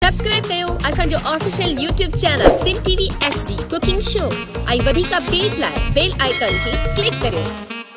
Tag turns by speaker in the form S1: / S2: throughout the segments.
S1: Subscribe कयो असांजो official YouTube channel Sindh TV HD cooking show ऐं वधीक अपडेट लाइ बेल आइकन खे क्लिक करियो।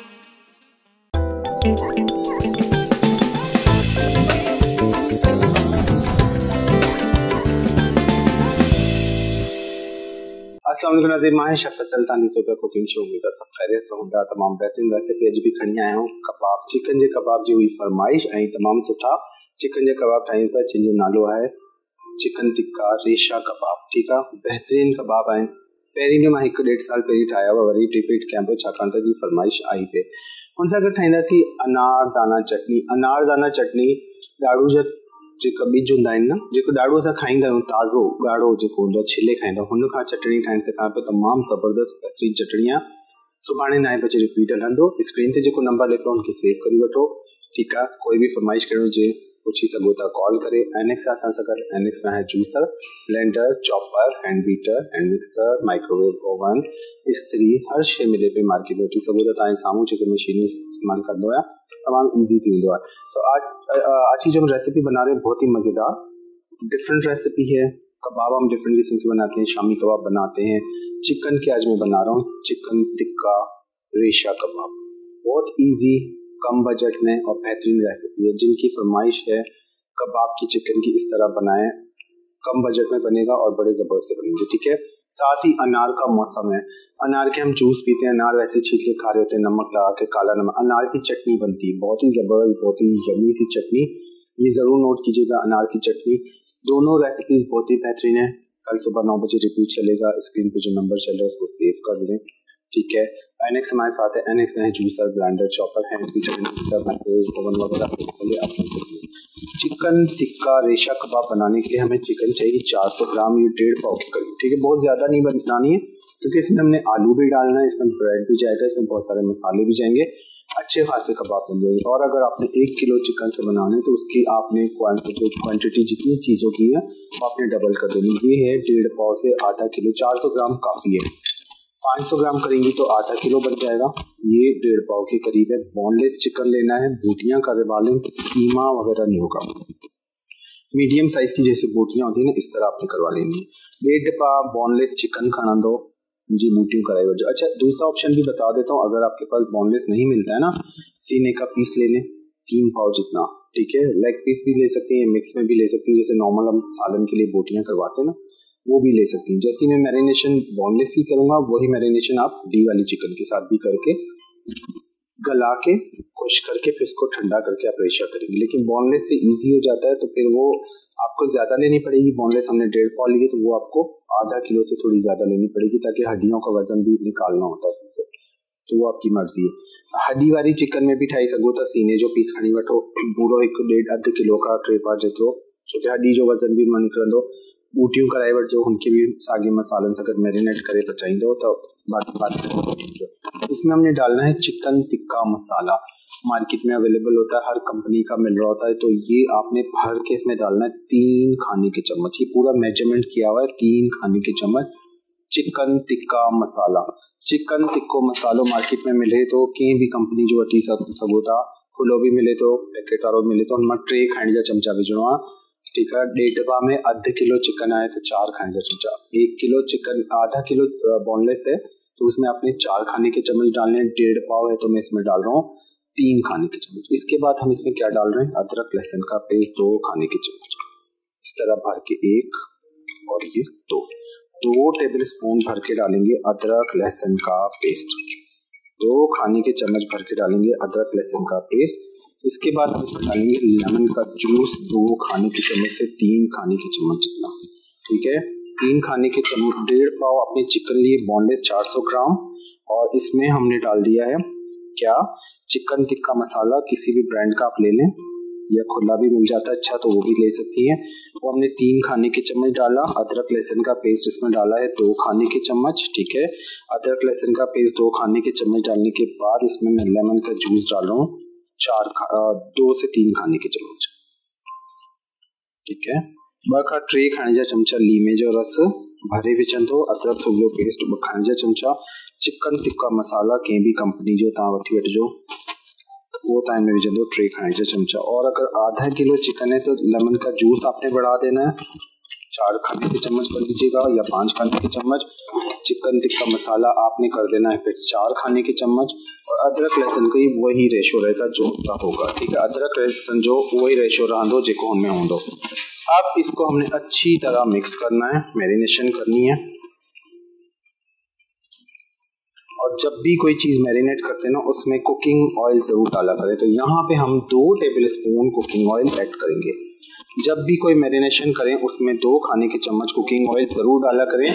S2: अस्सलाम वालेकुम नाज़रीन, मैं शेफ फैसल तानी सुपर कुकिंग शो में सब खैरियत से हूंदा। तमाम बेहतरीन रेसिपी अॼु भी खणी आया हूं। कबाब चिकन जे कबाब जी हुई फरमाइश ऐं तमाम सुठा चिकन जे कबाब ठाहियूं पिया, जिनजो नालो आहे चिकन टिक्का रेशा कबाब। ठीक आहे, बेहतरीन कबाब आहिनि। पहिरीं बि मां 1-1.5 साल पहिरीं ठाहिया हुआ, वरी रिपीट कयां पियो छाकाणि त जी फरमाइश आई पे। हुन सां गॾु ठाहींदासीं अनारदाना चटनी। अनारदाना चटनी ॾाढ़ू जा जेका ॿिज हूंदा आहिनि न, जेको ॾाढ़ो असां खाईंदा आहियूं, ताज़ो ॻाढ़ो जेको हूंदो आहे छिले खाईंदा आहियूं, हुन खां चटनी ठाहिण सिखां पियो। तमामु ज़बरदस्त बहितरीन चटनी आहे। सुभाणे 9 बजे रिपीट हलंदो। स्क्रीन ते जेको नंबर लिखो हुनखे सेव करे वठो। ठीकु आहे, कोई बि फरमाइश करिणो हुजे पुछी सघो था कॉल करे। एनएक्स असां सां गॾु एनएक्स में आहे juicer, blender, chopper, hand beater, hand mixer, microwave oven, इस्त्री, हर शइ मिले पई मार्केट में। वठी सघो था तव्हांजे साम्हूं जेके मशीनूं इस्तेमालु कंदो आहे, तमामु ईज़ी थी वेंदो आहे। तो आज की जो हम रेसिपी बना रहे हैं बहुत ही मज़ेदार डिफरेंट रेसिपी है। कबाब हम डिफरेंट किस्म के बनाते हैं, शामी कबाब बनाते हैं। चिकन के आज मैं बना रहा हूँ चिकन टिक्का रेशा कबाब। बहुत इजी, कम बजट में और बेहतरीन रेसिपी है। जिनकी फरमाइश है कबाब की चिकन की इस तरह बनाएं, कम बजट में बनेगा और बड़े ज़बरदस्त से बनेंगे। ठीक है, साथ ही अनार का मौसम है, अनार के हम जूस पीते हैं। अनार वैसे छील के खा रहे होते हैं, नमक लगा के, काला नमक। अनार की चटनी बनती है, बहुत ही ज़बरदस्त, बहुत ही यमी सी चटनी। ये ज़रूर नोट कीजिएगा, अनार की चटनी। दोनों रेसिपीज़ बहुत ही बेहतरीन है। कल सुबह 9 बजे रिपीट चलेगा। स्क्रीन पे जो नंबर चल रहा है उसको सेव कर लें। ठीक है, एनएक्स हमारे साथ है। एनएक्स में है juicer, blender, chopper, hand beater, mixer, microwave oven वगैरह आप ले सकते हैं। चिकन टिक्का रेशा कबाब बनाने के लिए हमें चिकन चाहिए 400 ग्राम, ये 1.5 पाव के करीब। ठीक है, बहुत ज़्यादा नहीं बनानी है क्योंकि इसमें हमने आलू भी डालना है, इसमें ब्रेड भी जाएगा, इसमें बहुत सारे मसाले भी जाएंगे, अच्छे खासे कबाब बन जाएंगे। और अगर आपने 1 किलो चिकन से बनाना है तो उसकी आपने क्वांटिटी जितनी चीज़ों की है वो आपने डबल कर देनी। ये है 1.5 पाव से आधा किलो, 400 ग्राम काफ़ी है। 500 ग्राम करेंगी तो आधा किलो बन जाएगा। ये 1.5 पाव के करीब है। बोनलेस चिकन लेना है, बोटियाँ करवा लें, कीमा वगैरह नहीं होगा। मीडियम साइज की जैसे बोटियाँ होती है ना, इस तरह आपने करवा लेनी है। 1.5 पाव बोनलेस चिकन खाना दो जी, बोटियों कराई वजह। अच्छा, दूसरा ऑप्शन भी बता देता हूँ, अगर आपके पास बोनलेस नहीं मिलता है ना, सीने का पीस ले लें 3 पाव जितना। ठीक है, लेग पीस भी ले सकती हैं, मिक्स में भी ले सकती हैं, जैसे नॉर्मल हम सालन के लिए बोटियाँ करवाते हैं ना, वो भी ले सकती हैं। जैसी मैं मैरिनेशन बोनलेस ही करूँगा वही मैरिनेशन आप डी वाली चिकन के साथ भी करके गला के खुश करके फिर उसको ठंडा करके आप रेशा करेंगे। लेकिन बोनलेस से इजी हो जाता है, तो फिर वो आपको ज़्यादा लेनी पड़ेगी। बोनलेस हमने 1.5 पाव ली है तो वो आपको आधा किलो से थोड़ी ज़्यादा लेनी पड़ेगी, ताकि हड्डियों का वजन भी निकालना होता है इसमें से, तो वो आपकी मर्जी है। हड्डी वाली चिकन में भी ठाई सघो था। सीने जो पीस खणी वठो, पूरो 1.5 किलो का 3 पाव जेतिरो, छोकी हड्डी जो वज़न भी मां निकिरंदो। बूटियूं कराए वठिजो, उनके भी साॻे मसालनि सां गॾु मैरिनेट करे पचाईंदो तो बाकी बात। इसमें हमने डालना है चिकन टिक्का मसाला। मार्केट में अवेलेबल होता है, हर कंपनी का मिल रहा होता है। तो ये आपने भर के इसमें डालना है 3 खाने के चम्मच। ये पूरा मेजरमेंट किया हुआ है, 3 खाने के चम्मच चिकन टिक्का मसाला। चिकन टिक्को मसालो मार्केट में मिले तो कंहिं भी कंपनी जो वठी सघो था। खुलो भी मिले तो, पैकेट वारो मिले तो, हुन मां 3 खाइण जा चमचा विझणो आहे। ठीक है, 1.5 में अधु किलो चिकन आए तो 4 खाने का चमचा। 1 किलो चिकन, आधा किलो बोनलेस है तो उसमें आपने 4 खाने के चम्मच डालने हैं। 1.5 पाव है तो मैं इसमें डाल रहा हूँ 3 खाने के चम्मच। इसके बाद हम इसमें क्या डाल रहे हैं, अदरक लहसुन का पेस्ट 2 खाने के चम्मच। इस तरह भर के 1 और ये 2 टेबल स्पून भर के डालेंगे अदरक लहसुन का पेस्ट। 2 खाने के चम्मच भर के डालेंगे अदरक लहसुन का पेस्ट। इसके बाद हम इसमें डालेंगे लेमन का जूस 2 खाने के चम्मच से 3 खाने के चम्मच जितना। ठीक है, 3 खाने के चम्मच। 1.5 पाव अपने चिकन लिए बोनलेस 400 ग्राम, और इसमें हमने डाल दिया है क्या, चिकन टिक्का मसाला। किसी भी ब्रांड का आप ले लें, या खुला भी मिल जाता है अच्छा तो वो भी ले सकती हैं। वो हमने 3 खाने के चम्मच डाला। अदरक लहसुन का पेस्ट इसमें डाला है 2 खाने के चम्मच। ठीक है, अदरक लहसुन का पेस्ट 2 खाने के चम्मच डालने के बाद इसमें मैं लेमन का जूस डाल रहा हूँ 2 से 3 खाने के चम्मच। ठीक है, 2 खाने जा चमचा लीमे जो रस भरे विझंदो। अदरक थूम जो पेस्ट 2 खाने जा चमचा। चिकन टिक्का मसाला कंहिं भी कंपनी जो तव्हां वठी वठिजो, वो टाइम में विझंदो 3 खाने जा चमचा। और अगर आधा किलो चिकन है तो लेमन का जूस आपने बढ़ा देना है 4 खाने के चम्मच कर लीजिएगा या 5 खाने के चम्मच। चिकन टिक्का मसाला आपने कर देना है फिर 4 खाने के चम्मच। और अदरक लहसुन का वही रेशो रहेगा जो उसका होगा, ठीक है। अदरक लहसुन जो वही रेशो रहंदो जेको हमें होंदो। अब इसको हमने अच्छी तरह मिक्स करना है, मैरिनेशन करनी है। और जब भी कोई चीज़ मैरिनेट करते हैं ना उसमें कुकिंग ऑयल ज़रूर डाला करें। तो यहाँ पे हम 2 टेबलस्पून कुकिंग ऑयल ऐड करेंगे। जब भी कोई मैरिनेशन करें उसमें 2 खाने के चम्मच कुकिंग ऑयल ज़रूर डाला करें।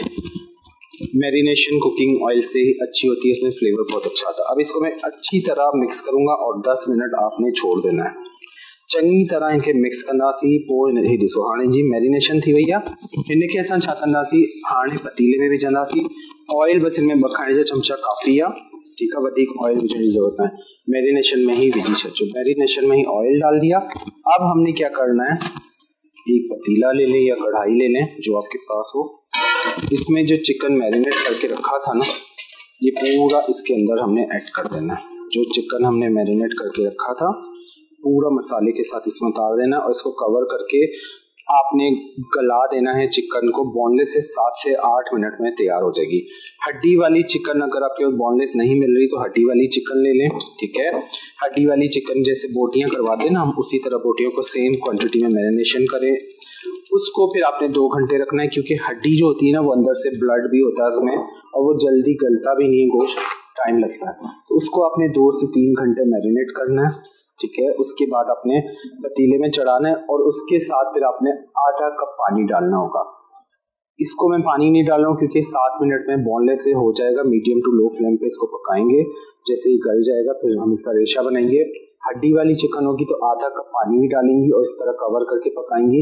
S2: मैरिनेशन कुकिंग ऑयल से ही अच्छी होती है, इसमें फ्लेवर बहुत अच्छा आता है। अब इसको मैं अच्छी तरह मिक्स करूँगा और 10 मिनट आपने छोड़ देना है। चंगी तरह इनके मिक्स कंदासीं, पोइ ही ॾिसो हाणे जी मैरिनेशन थी वई आहे। इनखे असां छा कंदासीं, हाणे पतीले में विझंदासीं ऑयल। बस इनमें 2 खाने जा चमचा काफ़ी आहे, ठीक है। वधीक ऑयल विझण जी ज़रूरत है, मैरिनेशन में ही विझी छॾिजो। मैरिनेशन में ही ऑयल डाल दिया। अब हमने क्या करना है, एक पतीला ले लें या कढ़ाई ले लें जो आपके पास हो। इसमें जो चिकन मैरिनेट करके रखा था ना, ये पूरा इसके अंदर हमने ऐड कर देना है। जो चिकन हमने मैरिनेट करके रखा था पूरा मसाले के साथ इसमें उतार देना और इसको कवर करके आपने गला देना है चिकन को। बोनलेस से 7 से 8 मिनट में तैयार हो जाएगी। हड्डी वाली चिकन अगर आपके पास बोनलेस नहीं मिल रही तो हड्डी वाली चिकन ले लें, ठीक है। हड्डी वाली चिकन जैसे बोटियां करवाते हैं ना, हम उसी तरह बोटियों को सेम क्वांटिटी में मैरिनेशन करें। उसको फिर आपने 2 घंटे रखना है, क्योंकि हड्डी जो होती है ना वो अंदर से ब्लड भी होता है उसमें और वो जल्दी गलता भी नहीं है, गोश्त टाइम लगता है। तो उसको आपने 2 से 3 घंटे मैरिनेट करना है, ठीक है। उसके बाद आपने पतीले में चढ़ाना है और उसके साथ फिर आपने आधा कप पानी डालना होगा। इसको मैं पानी नहीं डाल रहा हूँ क्योंकि 7 मिनट में बोनलेस से हो जाएगा। मीडियम टू लो फ्लेम पे इसको पकाएंगे। जैसे ही गल जाएगा फिर हम इसका रेशा बनाएंगे। हड्डी वाली चिकन होगी तो आधा कप पानी भी डालेंगी और इस तरह कवर करके पकाएंगी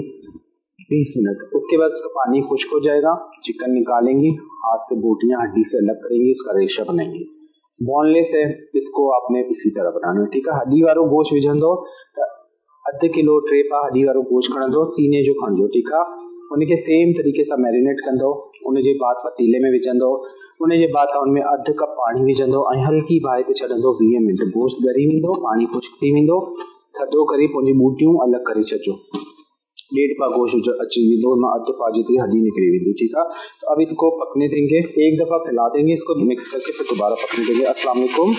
S2: 20 मिनट। उसके बाद उसका पानी खुश्क हो जाएगा, चिकन निकालेंगी, हाथ से बोटियाँ हड्डी से अलग करेंगी, उसका रेशा बनाएंगी। बोनलेस है, इसको आपने इसी तरह बनाना है, ठीक है। हड्डी वारो गोश्त विझंदो तो 1/2 किलो 3 पा हड्डी वारो गोश्त खणंदो, सीने जो खणिजो, ठीक है। उनके सेम तरीके सां मैरिनेट कंदो। उनजे बाद पतीले में विझंदो। उनजे बाद उनमें 1/2 कप पानी विझंदो ऐं हल्की बाहि ते छॾंदो 20 मिनट। गोश्त ॻरी वेंदो, पानी खुश्क थी वेंदो, थधो करे पंहिंजी बूटियूं अलॻि करे छॾिजो। 1.5 पा गोश्त अची वेंदो, 1/2 पा जेतिरी हड्डी निकली वेंदी, ठीक है। तो अब इसको पकने देंगे, एक दफ़ा फैला देंगे, इसको मिक्स करके फिर दोबारा पकने देंगे। अस्सलाम वालेकुम,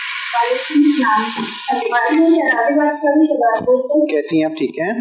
S2: कैसी हैं आप, ठीक हैं?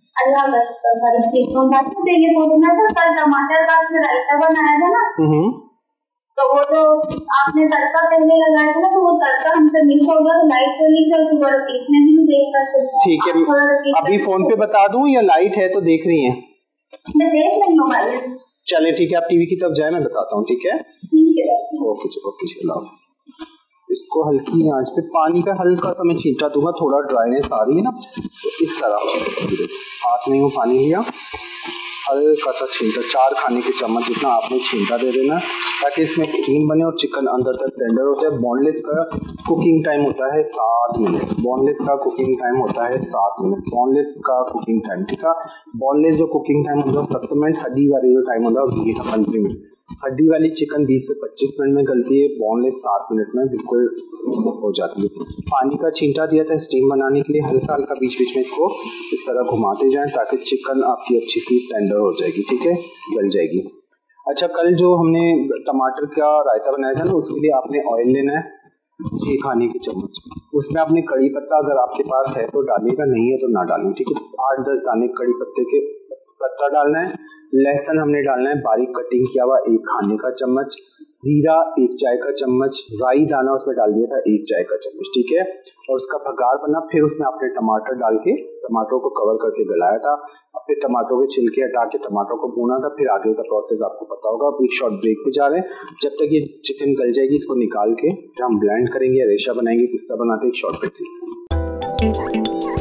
S3: कल टमाटर का रायता बनाया था ना, तो वो जो आपने तड़का पहले लगाया था ना, तो वो तड़का हमसे मिक्स हो गया, तो लाइट चली गई, तो बड़ा पीसने भी देख सकते हैं,
S2: ठीक है। अभी फोन पे बता दूं या लाइट है तो देख रही हैं?
S3: मैं देख रही हूँ भाई।
S2: चले ठीक है, आप टीवी की तरफ जाए, मैं बताता हूँ, ठीक है। ओके जी, ओके जी, अल्लाह। इसको हल्की आंच पे पानी का हल्का सा मैं छींटा दूंगा, थोड़ा ड्राइनेस आ रही है ना, तो इस तरह हाथ में वो पानी लिया, हल्का सा छींटा, 4 खाने के चम्मच जितना आपने छींटा दे देना ताकि इसमें स्टीम बने और चिकन अंदर तक टेंडर हो जाए। बोनलेस का कुकिंग टाइम होता है 7 मिनट। बोनलेस का कुकिंग टाइम होता है 7 मिनट। बोनलेस का कुकिंग टाइम, ठीक है। बोनलेस जो कुकिंग टाइम होता है 7 मिनट। हड्डी वाली जो टाइम होता है 15 मिनट। हड्डी वाली चिकन 20 से 25 मिनट में गलती है, बोनलेस 7 मिनट में बिल्कुल हो जाती है। पानी का छींटा दिया था स्टीम बनाने के लिए, हल्का हल्का बीच बीच में इसको इस तरह घुमाते जाएं ताकि चिकन आपकी अच्छी सी टेंडर हो जाएगी, ठीक है, गल जाएगी। अच्छा, कल जो हमने टमाटर का रायता बनाया था ना, उसके लिए आपने ऑयल लेना है 6 खाने के चम्मच। उसमें आपने कड़ी पत्ता अगर आपके पास है तो डालिएगा, नहीं है तो ना डालें, ठीक है। 8-10 दाने कड़ी पत्ते के पत्ता डालना है। लहसुन हमने डालना है बारीक कटिंग किया हुआ 1 खाने का चम्मच। जीरा 1 चाय का चम्मच। राई दाना उसमें डाल दिया था 1 चाय का चम्मच, ठीक है। और उसका भगार बना, फिर उसमें आपने टमाटर डाल के टमाटरों को कवर करके गलाया था। फिर टमाटरों के छिलके हटा के टमाटरों को भूना था। फिर आगे का प्रोसेस आपको पता होगा। अब एक शॉर्ट ब्रेक पे जा रहे हैं, जब तक ये चिकन गल जाएगी इसको निकाल के फिर हम ब्लेंड करेंगे, रेशा बनाएंगे, किस तरह बनाते हैं, एक शॉर्ट ब्रेक।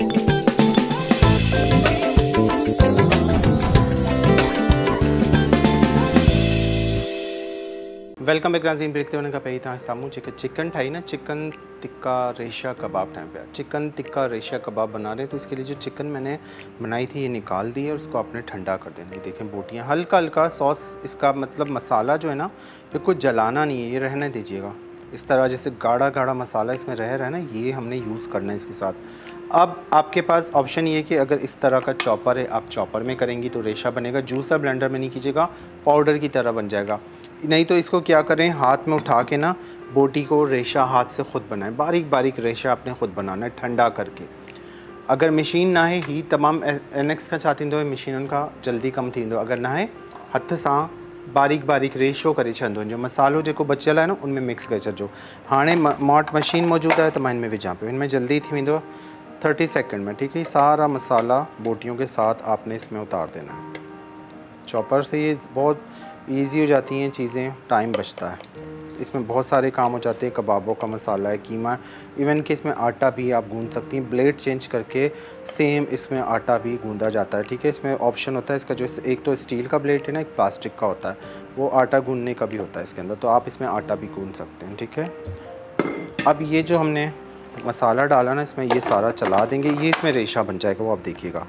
S2: वेलकम बैक नाज़रीन। देखते होने का पहिरीं तव्हां साम्हूं जेके चिकन ठाई ना, चिकन टिक्का रेशा कबाब ठाहिया पिया। चिकन टिक्का रेशा कबाब बना रहे हैं, तो उसके लिए जो चिकन मैंने बनाई थी ये निकाल दी है और उसको आपने ठंडा कर देना है। देखें बोटियाँ, हल्का हल्का सॉस, इसका मतलब मसाला जो है ना बिल्कुल जलाना नहीं है, ये रहने दीजिएगा। इस तरह जैसे गाढ़ा गाढ़ा मसाला इसमें रह रहा है ना, ये हमने यूज़ करना है इसके साथ। अब आपके पास ऑप्शन ये है कि अगर इस तरह का चॉपर है, आप चॉपर में करेंगी तो रेशा बनेगा। जूसर ब्लेंडर में नहीं कीजिएगा, पाउडर की तरह बन जाएगा। नहीं तो इसको क्या करें, हाथ में उठा के ना बोटी को रेशा हाथ से ख़ुद बनाएं, बारीक बारीक रेशा आपने ख़ुद बनाना है ठंडा करके। अगर मशीन ना है ही तमाम एनएक्स का चाहती तो मशीन उनका जल्दी कम थी। अगर ना है हथ सां बारीक बारीक रेशो करे छॾंदो, जो मसालो जेको बचियल है ना उनमें मिक्स करे छॾिजो। हाणे मोट मशीन मौजूद है तो मैं इनमें विझां पियो, इनमें जल्दी थी वेंदो 30 सेकंड में। ठीक है, सारा मसाला बोटियों के साथ आपने इसमें उतार देना है। चॉपर से ये बहुत ईजी हो जाती हैं चीज़ें, टाइम बचता है। इसमें बहुत सारे काम हो जाते हैं, कबाबों का मसाला है, कीमा, इवन कि इसमें आटा भी आप गूंद सकती हैं। ब्लेड चेंज करके सेम इसमें आटा भी गूंदा जाता है। ठीक है, इसमें ऑप्शन होता है इसका, जो एक तो स्टील का ब्लेड है ना, एक प्लास्टिक का होता है, वो आटा गूंदने का भी होता है इसके अंदर, तो आप इसमें आटा भी गूंद सकते हैं। ठीक है, अब ये जो हमने मसाला डाला ना इसमें, ये सारा चला देंगे, ये इसमें रेशा बन जाएगा, वो आप देखिएगा।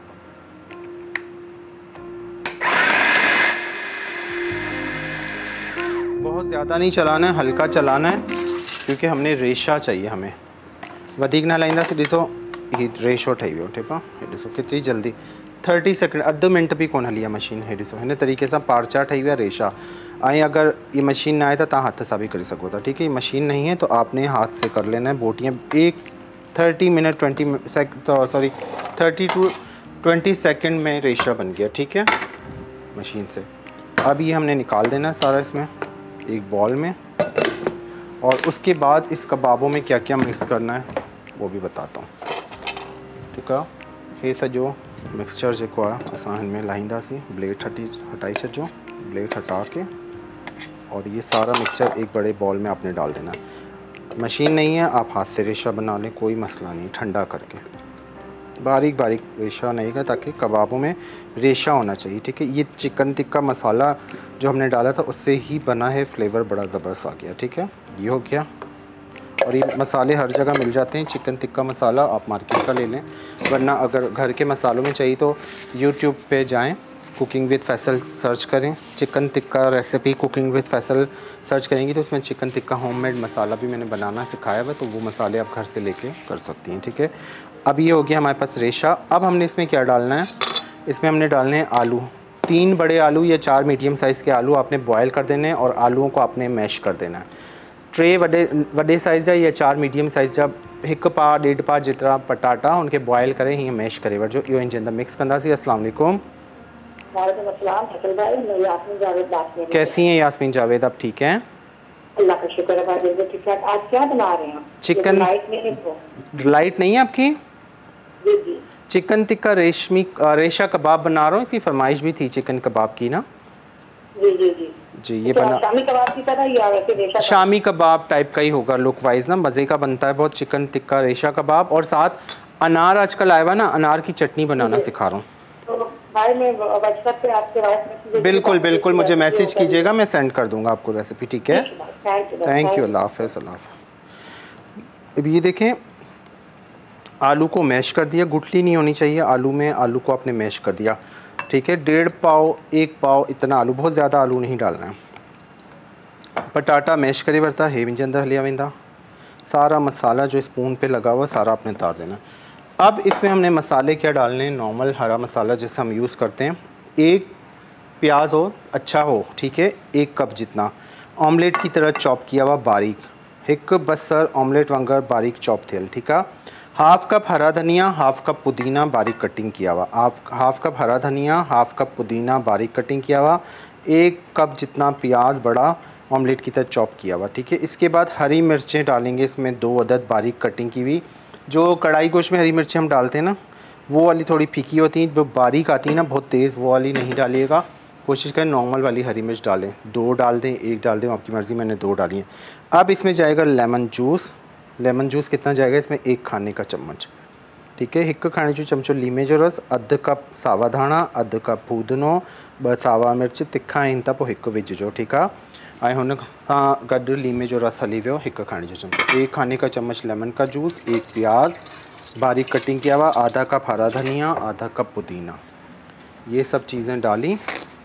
S2: बहुत ज़्यादा नहीं चलाना है, हल्का चलाना है, क्योंकि हमने रेशा चाहिए हमें। वधीक ना हलाईंदासीं, ॾिसो ही रेशो ठही वियो। ठीकु आहे, हे ॾिसो केतिरी जल्दी, 30 सेकंड, अधु मिंट भी कोन हली आहे मशीन। हे ॾिसो हिन तरीक़े सां पार्चा ठही विया रेशा। ऐं अगर ये मशीन ना है तो तव्हां हथ सां भी करे सघो था। ठीक है, ये मशीन नहीं है तो आपने हाथ से कर लेना है। बोटियाँ 30 मिनट 30 to 20 सेकंड में रेशा बन गया। ठीक है, मशीन से। अब ये हमने निकाल देना है सारा इसमें एक बॉल में, और उसके बाद इस कबाबों में क्या क्या मिक्स करना है वो भी बताता हूँ। ठीक है, ये सॼो मिक्सचर जेको आहे असां हिन में लाहींदासीं। ब्लेड हटाई छॾिजो, ब्लेड हटा के, और ये सारा मिक्सचर एक बड़े बॉल में आपने डाल देना। मशीन नहीं है, आप हाथ से रेशा बना लें, कोई मसला नहीं, ठंडा करके बारीक बारीक रेशा नहीं का, ताकि कबाबों में रेशा होना चाहिए। ठीक है, ये चिकन टिक्का मसाला जो हमने डाला था उससे ही बना है, फ्लेवर बड़ा ज़बरदस्त आ गया। ठीक है, ये हो गया। और ये मसाले हर जगह मिल जाते हैं, चिकन टिक्का मसाला आप मार्केट का ले लें, वरना अगर घर के मसालों में चाहिए तो यूट्यूब पे जाएं, कुकिंग विद फैसल सर्च करें, chicken tikka recipe cooking with Faisal search करेंगी तो उसमें चिकन टिक्का होममेड मसाला भी मैंने बनाना सिखाया हुआ, तो वो मसाले आप घर से लेके कर सकती हैं। ठीक है, अब ये हो गया हमारे पास रेशा। अब हमने इसमें क्या डालना है, इसमें हमने डालने हैं आलू। 3 बड़े आलू या 4 मीडियम साइज़ के आलू आपने बॉयल कर देने हैं, और आलूओं को आपने मैश कर देना है। टे वॾे साइज़ जा या 4 मीडियम साइज़ जा 1 पा 1.5 पा जितना पटाटा उनके बॉयल करे हीअं मैश करे वठिजो। इहो इनजे अंदर मिक्स कंदासीं। अस्सलाम वालेकुम। कैसी हैं यास्मीन जावेद, आप ठीक हैं?
S4: अल्लाह का शुक्र है भाई, ठीक ठाक। आज क्या बना रहे हैं?
S2: चिकन। लाइट नहीं है आपकी?
S4: जी जी।
S2: चिकन टिक्का रेशा कबाब बना रहा हूँ, इसकी फरमाइश भी थी चिकन कबाब की ना।
S4: जी जी जी
S2: जी, ये बना
S4: शामी कबाब की तरह या वैसे रेशा?
S2: शामी कबाब टाइप का ही होगा, लुक वाइज ना मज़े का बनता है बहुत। चिकन टिक्का रेशा कबाब, और साथ अनार आजकल आया हुआ ना, अनार की चटनी बनाना सिखा रहा हूँ।
S4: तो भाई मैं व्हाट्सएप पे आपके वाइस
S2: बिल्कुल बिल्कुल, मुझे मैसेज कीजिएगा, मैं सेंड कर दूंगा आपको रेसिपी। ठीक है, थैंक यू, अल्लाह हाफ़िज़। अब ये देखें, आलू को मैश कर दिया, गुठली नहीं होनी चाहिए आलू में, आलू को आपने मैश कर दिया। ठीक है, 1.5 पाव 1 पाव इतना आलू, बहुत ज़्यादा आलू नहीं डालना है। पटाटा मैश करे वरता है मुंहिंजे अंदर हलिया वेंदा। सारा मसाला जो स्पून पे लगा हुआ सारा आपने उतार देना। अब इसमें हमने मसाले क्या डालने हैं, नॉर्मल हरा मसाला जैसे हम यूज़ करते हैं। 1 प्याज हो, अच्छा हो, ठीक है, 1 कप जितना, ऑमलेट की तरह चॉप किया हुआ बारीक, 1 बसर ऑमलेट वांगर बारीक चॉप थियल। ठीक है, 1/2 कप हरा धनिया, 1/2 कप पुदीना बारीक कटिंग किया हुआ, 1/2 कप हरा धनिया, 1/2 कप पुदीना बारीक कटिंग किया हुआ, 1 कप जितना प्याज बड़ा ऑमलेट की तरह चॉप किया हुआ। ठीक है, इसके बाद हरी मिर्चें डालेंगे इसमें 2 अदद बारीक कटिंग की हुई। जो कढ़ाई गोश्त में हरी मिर्चें हम डालते हैं ना, वो वाली थोड़ी फीकी होती हैं, जो बारीक आती है ना बहुत तेज़, वो वाली नहीं डालिएगा, कोशिश करें नॉर्मल वाली हरी मिर्च डालें। 2 डाल दें, 1 डाल दें, आपकी मर्ज़ी, मैंने 2 डाली हैं। अब इसमें जाएगा लेमन जूस। लेमन जूस कितना जाएगा इसमें, 1 खाने का चम्मच। ठीक है, 1 खाने जो चमचो लीमे जो रस, 1/2 कप सावा धाणा, 1/2 कप फूदनो, 2 सावा मिर्च तिखा आहिनि त पोइ 1 विझिजो। ठीकु आहे, ऐं हुन सां गॾु लीमे जो रस हली वियो 1 खाने जो चमचो। 1 खाने का चम्मच लेमन का जूस, 1 प्याज बारीक कटिंग किया हुआ, 1/2 कप हरा धनिया, 1/2 कप पुदीना, ये सब चीज़ें डाली।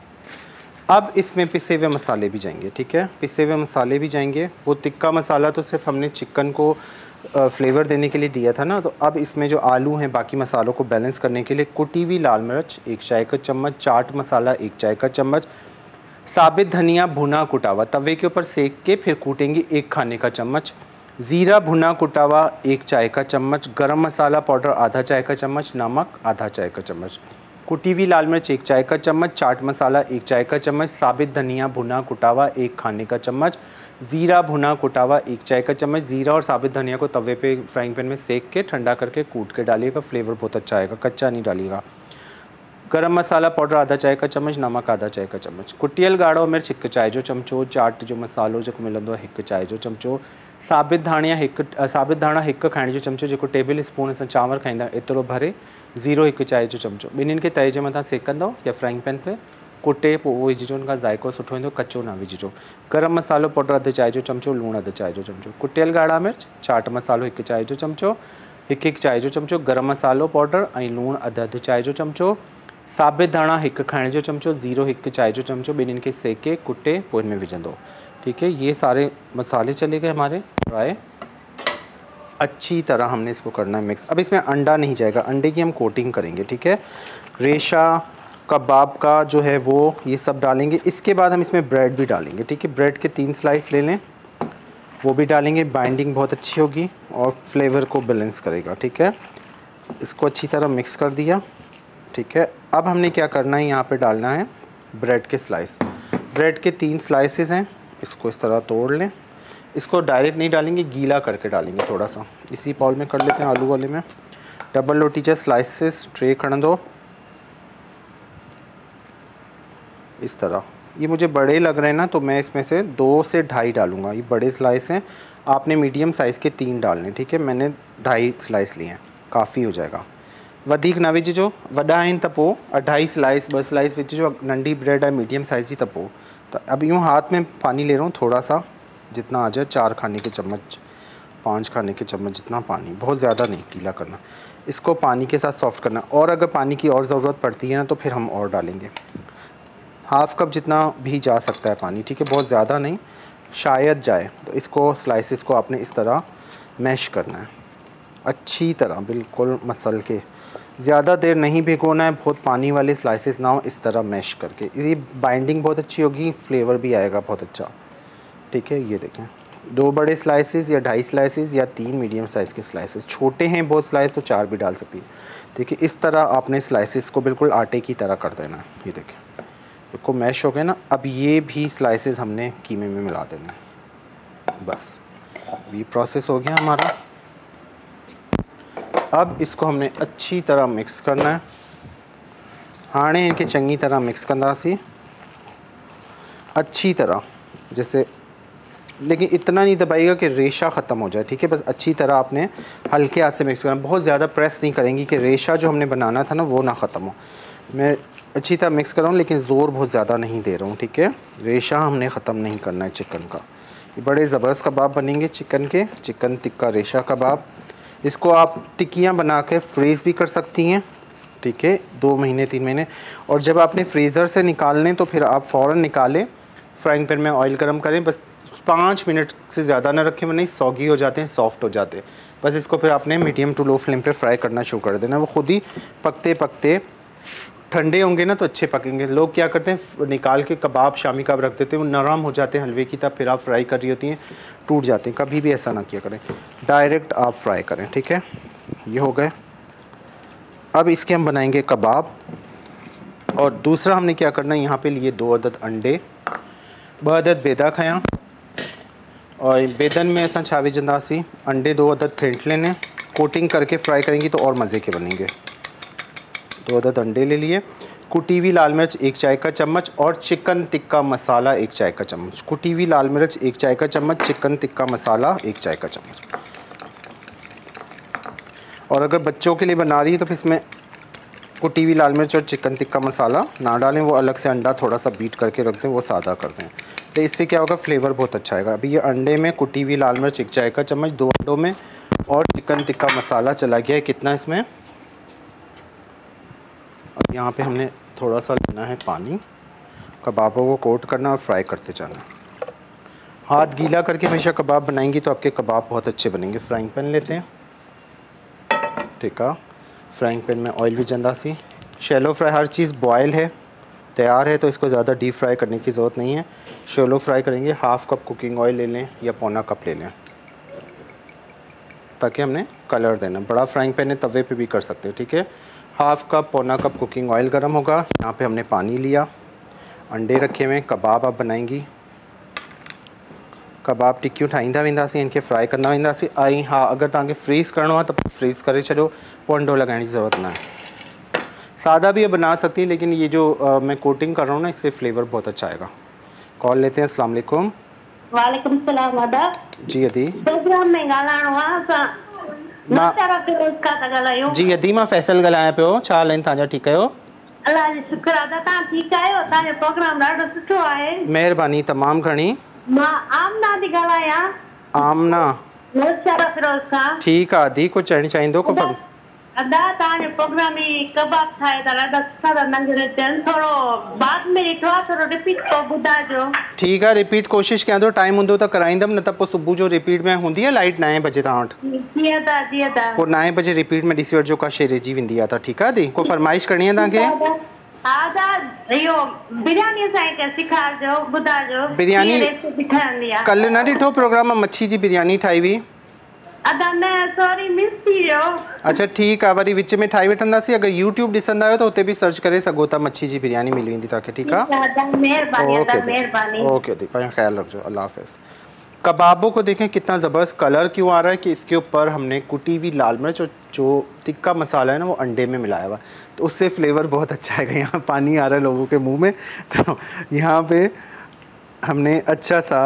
S2: अब इसमें पिसे हुए मसाले भी जाएंगे। ठीक है, पिसे हुए मसाले भी जाएंगे। वो टिक्का मसाला तो सिर्फ हमने चिकन को फ्लेवर देने के लिए दिया था ना, तो अब इसमें जो आलू हैं बाकी मसालों को बैलेंस करने के लिए कुटी हुई लाल मिर्च 1 चाय का चम्मच, चाट मसाला 1 चाय का चम्मच, साबित धनिया भुना कुटावा तवे के ऊपर सेक के फिर कूटेंगे 1 खाने का चम्मच, ज़ीरा भुना कुटावा 1 चाय का चम्मच, गरम मसाला पाउडर आधा चाय का चम्मच, नमक आधा चाय का चम्मच, कुटी हुई लाल मिर्च 1 चाय का चम्मच, चाट मसाला 1 चाय का चम्मच, साबित धनिया भुना कुटावा 1 खाने का चम्मच, ज़ीरा भुना कुटावा 1 चाय का चम्मच। ज़ीरा और साबित धनिया को तवे पे फ्राइंग पैन में सेक के ठंडा करके कूट के डालिएगा, फ्लेवर बहुत अच्छा आएगा, कच्चा नहीं डालिएगा। गरम मसाला पाउडर आधा चाय का चम्मच, नमक आधा चाय का चम्मच, कुटियल गाढ़ो मिर्च 1 चाय जो चमचो, चाट जो मसालो जो मिलंदो 1 चाय जो चमचो, साबित धाणा 1 खाइण जो चमचो जेको टेबल स्पून असां चांवर खाईंदा एतिरो भरे, ज़ीरो 1 चाय जो चमचो। ॿिन्हिनि खे तए जे मथां सेकंदो या फ्राइंग पैन पे कुटे पोइ उहो विझिजो, उनखां ज़ाइको सुठो ईंदो, कचो न विझिजो। गरम मसालो पाउडर अधु चाय जो चमचो, लूणु अधु चाय जो चमचो, कुटियल ॻाढ़ा मिर्च, चाट मसालो 1 चाय जो चमचो, 1 चाय जो चमचो, गरम मसालो पाउडर ऐं लूणु अधु चाय जो चमचो, साबित धाणा 1 खाइण जो चमचो, ज़ीरो 1 चाय जो चमचो, ॿिन्हिनि खे सेके कुटे पोइ इनमें विझंदो। ठीक है, ये सारे मसाले चले गए हमारे फ्राई। अच्छी तरह हमने इसको करना है मिक्स। अब इसमें अंडा नहीं जाएगा, अंडे की हम कोटिंग करेंगे। ठीक है, रेशा कबाब का जो है वो ये सब डालेंगे। इसके बाद हम इसमें ब्रेड भी डालेंगे। ठीक है, ब्रेड के 3 स्लाइस ले लें, वो भी डालेंगे, बाइंडिंग बहुत अच्छी होगी और फ्लेवर को बैलेंस करेगा। ठीक है, इसको अच्छी तरह मिक्स कर दिया। ठीक है, अब हमने क्या करना है, यहाँ पे डालना है ब्रेड के स्लाइस। ब्रेड के 3 स्लाइसेस हैं, इसको इस तरह तोड़ लें। इसको डायरेक्ट नहीं डालेंगे, गीला करके डालेंगे थोड़ा सा। इसी बाउल में कर लेते हैं, आलू वाले में। डबल रोटी जा स्लाइसेस ट्रे खणंदो इस तरह। ये मुझे बड़े लग रहे हैं ना, तो मैं इसमें से 2 से 2.5 डालूंगा। ये बड़े स्लाइस हैं, आपने मीडियम साइज़ के 3 डालने। ठीक है, मैंने 2.5 स्लाइस लिए हैं, काफ़ी हो जाएगा। वधीक न विझिजो, वॾा आहिनि त पोइ 2.5 स्लाइस 2 स्लाइस विझिजो। नंढी ब्रेड है मीडियम साइज़ जी त पोइ तो अब यूँ हाथ में पानी ले रहा हूँ थोड़ा सा, जितना आ जाए, 4 खाने के चम्मच 5 खाने के चम्मच जितना पानी, बहुत ज़्यादा नहीं गीला करना। इसको पानी के साथ सॉफ्ट करना, और अगर पानी की और ज़रूरत पड़ती है ना तो फिर हम और डालेंगे। हाफ़ कप जितना भी जा सकता है पानी। ठीक है, बहुत ज़्यादा नहीं, शायद जाए। तो इसको स्लाइसेस को आपने इस तरह मैश करना है अच्छी तरह, बिल्कुल मसल के। ज़्यादा देर नहीं भिगोना है, बहुत पानी वाले स्लाइसेस ना हो, इस तरह मैश करके। इसी बाइंडिंग बहुत अच्छी होगी, फ्लेवर भी आएगा बहुत अच्छा। ठीक है, ये देखें, 2 बड़े स्लाइसेस या 2.5 स्लाइसेस या 3 मीडियम साइज़ के स्लाइसेस। छोटे हैं बहुत स्लाइस तो 4 भी डाल सकती है। देखिए, इस तरह आपने स्लाइसेस को बिल्कुल आटे की तरह कर देना है। ये देखें, इसको मैश हो गया ना। अब ये भी स्लाइसेस हमने कीमे में मिला देना है। बस ये प्रोसेस हो गया हमारा। अब इसको हमने अच्छी तरह मिक्स करना है। हाणे इनके चंगी तरह मिक्स कंदासीं अच्छी तरह, जैसे, लेकिन इतना नहीं दबाइएगा कि रेशा ख़त्म हो जाए। ठीक है, बस अच्छी तरह आपने हल्के हाथ से मिक्स करना, बहुत ज़्यादा प्रेस नहीं करेंगी कि रेशा जो हमने बनाना था ना वो ना ख़त्म हो। मैं अच्छी तरह मिक्स कर रहा हूँ, लेकिन ज़ोर बहुत ज़्यादा नहीं दे रहा हूँ। ठीक है, रेशा हमने ख़त्म नहीं करना है चिकन का। ये बड़े ज़बरदस्त कबाब बनेंगे चिकन के, चिकन टिक्का रेशा कबाब। इसको आप टिक्कियाँ बना के फ्रीज़ भी कर सकती हैं। ठीक है, 2 महीने 3 महीने। और जब आपने फ्रीज़र से निकालने तो फिर आप फ़ौरन निकालें, फ्राइंग पैन में ऑयल गर्म करें, बस 5 मिनट से ज़्यादा ना रखें, वरना सॉगी हो जाते हैं, सॉफ्ट हो जाते हैं। बस इसको फिर आपने मीडियम टू लो फ्लेम पे फ्राई करना शुरू कर देना। वो खुद ही पकते पकते ठंडे होंगे ना तो अच्छे पकेंगे। लोग क्या करते हैं, निकाल के कबाब शामी कबाब रख देते हैं, वो नरम हो जाते हैं हलवे की तरह, फिर आप फ्राई कर रही होती हैं, टूट जाते हैं। कभी भी ऐसा ना किया करें, डायरेक्ट आप फ्राई करें। ठीक है, ये हो गए। अब इसके हम बनाएंगे कबाब। और दूसरा हमने क्या करना है, यहाँ पे लिए 2 अदद अंडे, 2 अदद बेदा खयां, और बेदन में असां छा विझंदासीं, अंडे 2 अदद फेंट लेने, कोटिंग करके फ्राई करेंगी तो और मज़े के बनेंगे। 2 अदद अंडे ले लिए, कुटी हुई लाल मिर्च 1 चाय का चम्मच, और चिकन टिक्का मसाला 1 चाय का चम्मच। कुटी हुई लाल मिर्च 1 चाय का चम्मच, चिकन टिक्का मसाला 1 चाय का चम्मच। और अगर बच्चों के लिए बना रही है तो फिर इसमें कुटी हुई लाल मिर्च और चिकन टिक्का मसाला ना डालें, वो अलग से अंडा थोड़ा सा बीट करके रख दें, वो सादा कर दें। तो इससे क्या होगा, फ्लेवर बहुत अच्छा आएगा। अभी ये अंडे में कुटी हुई लाल मिर्च 1 चाय का चम्मच 2 अंडों में, और चिकन टिक्का मसाला चला गया है कितना इसमें। अब यहाँ पे हमने थोड़ा सा लेना है पानी, कबाबों को कोट करना और फ्राई करते जाना। हाथ गीला करके हमेशा कबाब बनाएंगी तो आपके कबाब बहुत अच्छे बनेंगे। फ्राइंग पैन लेते हैं, ठीक है। फ्राइंग पैन में ऑयल विझंदा सी। शैलो फ्राई, हर चीज़ बॉयल है, तैयार है, तो इसको ज़्यादा डीप फ्राई करने की ज़रूरत नहीं है। शैलो फ्राई करेंगे। हाफ़ कप कुकिंग ऑयल ले लें या पौना कप ले लें, ताकि हमने कलर देना। बड़ा फ्राइंग पैन है, तवे पे भी कर सकते हैं, ठीक है। हाफ़ कप पौना कप कुकिंग ऑयल गर्म होगा। यहाँ पे हमने पानी लिया, अंडे रखे हुए, कबाब आप बनाएंगी। कबाब टिक्कियूं ठाहींदा वेंदासीं, इनके फ्राई कंदा वेंदासीं। ऐं हा, अगर तव्हांखे फ्रीज़ करिणो आहे त फ्रीज़ करे छॾियो, पोइ अंडो लगाइण जी ज़रूरत न आहे। सादा भी ये बना सकती है, लेकिन ये जो मैं कोटिंग कर रहा हूँ ना, इससे फ्लेवर बहुत अच्छा आएगा। कॉल लेते हैं। अस्सलाम वालेकुम।
S3: वालेकुम सलाम आदाब।
S2: जी अदी।
S3: प्रोग्राम में ॻाल्हाइणो आहे
S2: जी अदी, मां फैसल ॻाल्हायां पियो। छा हाल आहिनि तव्हांजा? ठीकु आहियो?
S3: अल्लाह जी शुक्र आहे। तव्हां ठीकु आहियो? तव्हांजो प्रोग्राम ॾाढो सुठो आहे।
S2: महिरबानी, तमामु घणी।
S3: मां आमना थी ॻाल्हायां।
S2: आमना,
S3: मुशर्रफ फिरोज़ खां।
S2: ठीकु आहे अदी, कुझु चवणु चाहींदो? को फर्म
S3: अदा तव्हांजो प्रोग्राम में कबाब ठाहे था, ॾाढा सुठा था नंढड़े थियनि। थोरो बाद में ॾिठो आहे, थोरो रिपीट पोइ ॿुधाइजो।
S2: ठीकु आहे, रिपीट कोशिशि कयां थो। टाइम हूंदो त कराईंदमि, न त पोइ सुबुह जो रिपीट में हूंदी आहे लाइट 9 बजे तव्हां वटि।
S3: जीअं त
S2: पोइ 9 बजे रिपीट में ॾिसी वठिजो का शइ रहिजी वेंदी आहे त। ठीकु आहे अदी? को फरमाइश करणी आहे तव्हांखे?
S3: हा दा, इहो बिरयानी असांखे सेखारिजो, ॿुधाइजो
S2: बिरयानी
S3: रेसिपी ठहंदी आहे।
S2: कल्ह न ॾिठो प्रोग्राम में मच्छी जी बिरयानी ठाही हुई?
S3: अदा न, सॉरी, मिस थी वियो।
S2: अच्छा ठीकु आहे, वरी विच में ठाही वठंदासीं। अगर यूट्यूब ॾिसंदा आहियो त हुते बि सर्च करे सघो था, मच्छी जी बिरयानी मिली वेंदी तव्हांखे। ठीकु आहे,
S3: महिरबानी अदा, महिरबानी।
S2: ओके दी, पंहिंजो ख्याल रखिजो। अल्लाह हाफ़िज़। कबाबों को देखें कितना ज़बरदस्त कलर क्यों आ रहा है कि इसके ऊपर हमने कुटी हुई लाल मिर्च और जो तिक्का मसाला है ना, वो अंडे में मिलाया हुआ, तो उससे फ्लेवर बहुत अच्छा आएगा। यहाँ पानी आ रहा है लोगों के मुँह में। तो यहाँ पे हमने अच्छा सा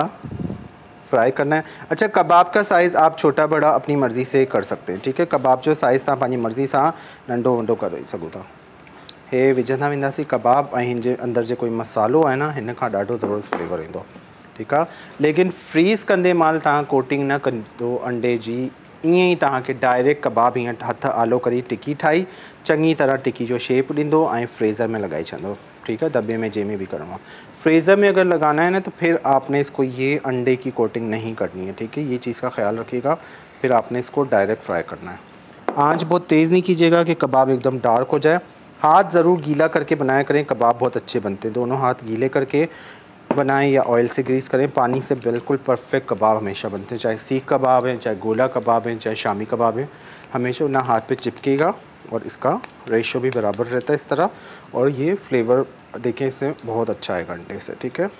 S2: फ्राई करना है। अच्छा, कबाब का साइज़ आप छोटा बड़ा अपनी मर्ज़ी से कर सकते हैं, ठीक है। कबाब जो साइज़ तव्हां पंहिंजी मर्ज़ी सां नंढो वंढो करे सघो था। हे विझंदा वेंदासीं कबाब, ऐं हिन जे अंदरि जे कोई मसालो आहे न, हिन खां ॾाढो ज़बरदस्त फ्लेवर ईंदो, ठीकु आहे। लेकिन फ्रीज़ कंदे महिल तव्हां कोटिंग न कंदो अंडे जी, ईअं ई तव्हांखे डायरेक्ट कबाब हीअं हथ आलो करे टिकी ठाही, चङी तरह टिकी जो शेप ॾींदो ऐं फ्रीज़र में लॻाई छॾंदो, ठीक है। दब्बे में जंहिंमें भी करणो आहे। फ्रीज़र में अगर लगाना है ना, तो फिर आपने इसको ये अंडे की कोटिंग नहीं करनी है, ठीक है। ये चीज़ का ख्याल रखिएगा। फिर आपने इसको डायरेक्ट फ्राई करना है। आंच बहुत तेज़ नहीं कीजिएगा कि कबाब एकदम डार्क हो जाए। हाथ ज़रूर गीला करके बनाया करें, कबाब बहुत अच्छे बनते हैं। दोनों हाथ गीले करके बनाएं या ऑयल से ग्रीस करें। पानी से बिल्कुल परफेक्ट कबाब हमेशा बनते हैं, चाहे सीख कबाब हैं, चाहे गोला कबाब हैं, चाहे शामी कबाब हैं। हमेशा ना हाथ पे चिपकेगा और इसका रेशो भी बराबर रहता है इस तरह। और ये फ्लेवर देखें इससे बहुत अच्छा आएगा अंडे से, ठीक है।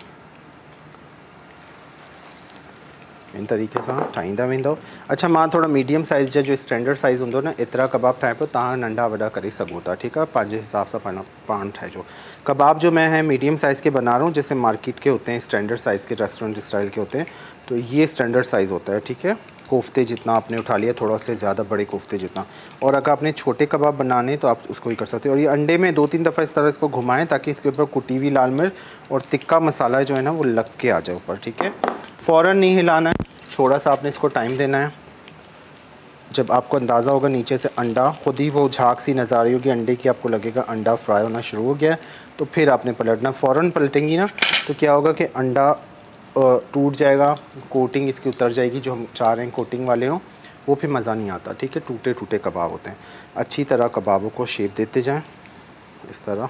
S2: इन तरीके से ठाहींदा वेंदो। अच्छा, मां थोड़ा मीडियम साइज़ जा जो स्टैंडर्ड साइज़ होंदो न, एतिरा कबाब ठाहे पियो, तव्हां नंढा वॾा करे सघो था, ठीक है। पंहिंजे हिसाब सां पाण ठाहिजो। कबाब जो मैं है मीडियम साइज़ के बना रहा हूँ, जैसे मार्केट के होते हैं स्टैंडर्ड साइज़ के, रेस्टोरेंट स्टाइल के होते हैं, तो ये स्टैंडर्ड साइज़ होता है, ठीक है। कोफ्ते जितना आपने उठा लिया, थोड़ा से ज़्यादा बड़े कोफ्ते जितना। और अगर आपने छोटे कबाब बनाने तो आप उसको ही कर सकते हो। और ये अंडे में 2-3 दफ़ा इस तरह इसको घुमाएं, ताकि इसके ऊपर कुटी हुई लाल मिर्च और तिक्का मसाला जो है ना, वो लग के आ जाए ऊपर, ठीक है। फ़ौरन नहीं हिलाना है, थोड़ा सा आपने इसको टाइम देना है। जब आपको अंदाज़ा होगा नीचे से अंडा खुद ही वो झाग सी नज़र आ रही होगी अंडे की, आपको लगेगा अंडा फ्राई होना शुरू हो गया है, तो फिर आपने पलटना। फ़ौरन पलटेंगी ना तो क्या होगा कि अंडा टूट जाएगा, कोटिंग इसकी उतर जाएगी, जो हम चाह रहे हैं कोटिंग वाले हों, वो फिर मज़ा नहीं आता, ठीक है। टूटे टूटे कबाब होते हैं। अच्छी तरह कबाबों को शेप देते जाएं इस तरह,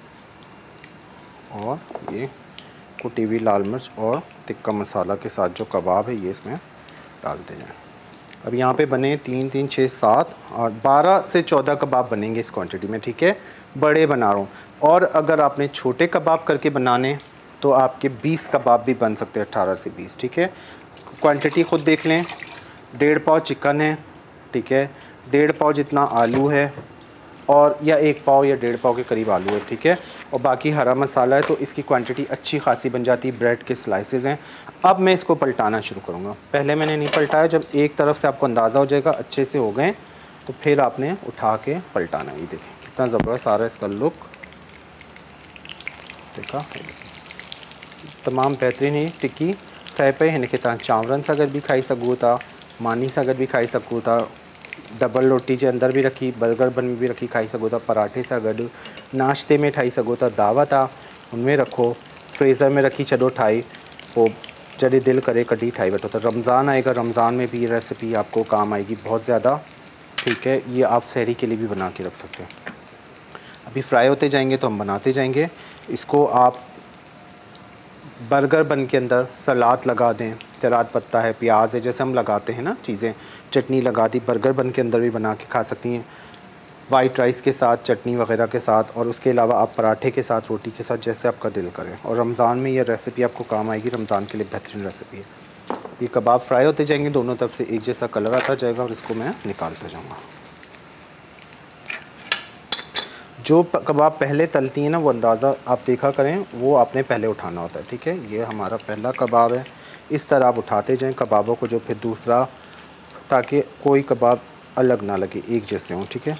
S2: और ये कुटी हुई लाल मिर्च और तिक्का मसाला के साथ जो कबाब है ये इसमें डालते जाएं। अब यहाँ पे बने 3, 3, 6, 7 और 12 से 14 कबाब बनेंगे इस क्वांटिटी में, ठीक है। बड़े बना रहा हूँ। और अगर आपने छोटे कबाब करके बनाने तो आपके 20 कबाब भी बन सकते हैं, 18 से 20, ठीक है। क्वांटिटी ख़ुद देख लें। 1.5 पाव चिकन है, ठीक है, 1.5 पाव जितना आलू है, और या 1 पाव या 1.5 पाव के करीब आलू है, ठीक है। और बाकी हरा मसाला है, तो इसकी क्वांटिटी अच्छी खासी बन जाती है। ब्रेड के स्लाइसेस हैं। अब मैं इसको पलटाना शुरू करूँगा। पहले मैंने नहीं पलटाया। जब एक तरफ से आपको अंदाज़ा हो जाएगा अच्छे से हो गए, तो फिर आपने उठा के पलटाना। ये देखें कितना ज़बरदस्त आ रहा है इसका लुक, देखा। तमाम बेहतरीन ही टिक्की ठहे पे। हिन खे तव्हां चांवरनि सां गॾु बि खाई सघो था, मानी सां गॾु बि खाई सघो था, डबल रोटी जे अंदर भी रखी, बर्गर बन में भी रखी खाई सघो था, पराठे सां गॾु, नाश्ते में ठाही सघो था, दावत आहे उनमें रखो, फ्रीज़र में रखी छॾो ठाही, पोइ जॾहिं दिल करे कभी ठाई वठो। तो रमज़ान आएगा, रमज़ान में भी ये रेसिपी आपको काम आएगी बहुत ज़्यादा, ठीक है। ये आप सहरी के लिए भी बना के रख सकते हैं। अभी फ्राई होते जाएंगे तो हम बनाते जाएंगे। इसको आप बर्गर बन के अंदर सलाद लगा दें, तेराद पत्ता है, प्याज है, जैसे हम लगाते हैं ना चीज़ें, चटनी लगा दी, बर्गर बन के अंदर भी बना के खा सकती हैं, वाइट राइस के साथ, चटनी वगैरह के साथ, और उसके अलावा आप पराठे के साथ, रोटी के साथ, जैसे आपका दिल करे। और रमज़ान में ये रेसिपी आपको काम आएगी, रमज़ान के लिए बेहतरीन रेसिपी है। ये कबाब फ्राई होते जाएंगे, दोनों तरफ से एक जैसा कलर आता जाएगा और इसको मैं निकालता जाऊँगा। जो कबाब पहले तलती हैं ना, वो अंदाज़ा आप देखा करें, वो आपने पहले उठाना होता है, ठीक है। ये हमारा पहला कबाब है। इस तरह आप उठाते जाएं कबाबों को, जो फिर दूसरा, ताकि कोई कबाब अलग ना लगे, एक जैसे हों, ठीक है।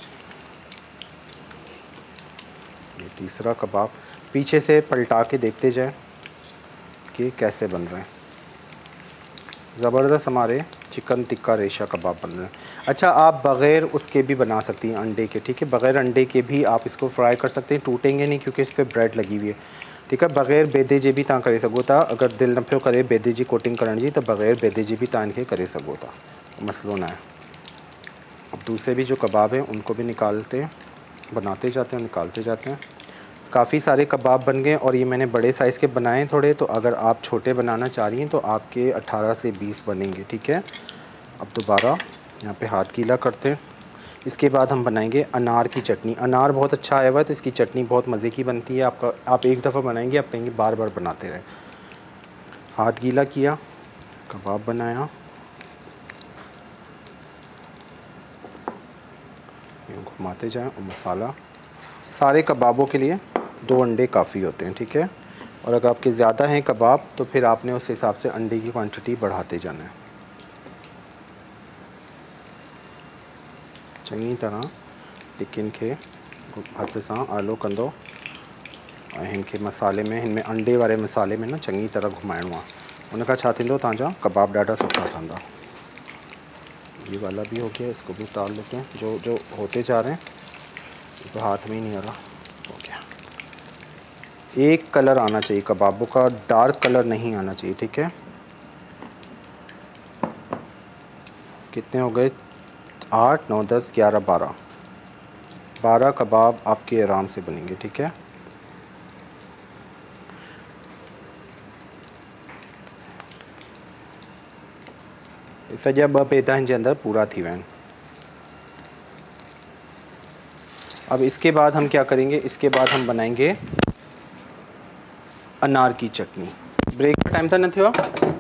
S2: ये तीसरा कबाब, पीछे से पलटा के देखते जाएं कि कैसे बन रहे हैं। ज़बरदस्त हमारे चिकन टिक्का रेशा कबाब बन रहे हैं। अच्छा, आप बग़ैर उसके भी बना सकती हैं, अंडे के, ठीक है। बग़ैर अंडे के भी आप इसको फ्राई कर सकते हैं, टूटेंगे नहीं क्योंकि इस पर ब्रेड लगी हुई है, ठीक है। बग़ैर बेदे जे भी तव्हां करे सघो था, अगर दिल न पियो करे बेदे जी कोटिंग करण जी, तो बग़ैर बेदे जी भी तव्हां इनखे करे सघो था, मसलो ना है। अब दूसरे भी जो कबाब हैं उनको भी निकालते हैं, बनाते जाते हैं, निकालते जाते हैं। काफ़ी सारे कबाब बन गए और ये मैंने बड़े साइज़ के बनाए थोड़े, तो अगर आप छोटे बनाना चाह रही हैं तो आपके 18 से 20 बनेंगे, ठीक है। अब दोबारा यहाँ पे हाथ गीला करते हैं। इसके बाद हम बनाएंगे अनार की चटनी। अनार बहुत अच्छा आया हुआ है तो इसकी चटनी बहुत मज़े की बनती है। आप एक दफ़ा बनाएंगे, आप कहेंगे बार बार बनाते रहें। हाथ गीला किया, कबाब बनाया, यूँ घुमाते जाएं। और मसाला, सारे कबाबों के लिए 2 अंडे काफ़ी होते हैं, ठीक है। और अगर आपके ज़्यादा हैं कबाब तो फिर आपने उस हिसाब से अंडे की क्वांटिटी बढ़ाते जाना है। चंगी तरह टिकिन के हथ से आलो कंदो और इनके मसाले में, इनमें अंडे वाले मसाले में ना चंगी तरह घुमाइणो आहे। उनका छा थींदो, तव्हांजा कबाब ॾाढा सुठा ठहंदा। ये वाला भी हो गया, इसको भी उतार लेते हैं। जो होते जा रहे हैं, तो हाथ में ही नहीं आ रहा, हो गया। एक कलर आना चाहिए कबाबों का, डार्क कलर नहीं आना चाहिए, ठीक है। कितने हो गए? 8, 9, 10, 11, 12 कबाब आपके आराम से बनेंगे, ठीक है। सॼा 2 पेदा हिन जे अंदर पूरा थी विया आहिनि। अब इसके बाद हम क्या करेंगे, इसके बाद हम बनाएंगे अनार की चटनी। ब्रेक का टाइम था न थियो,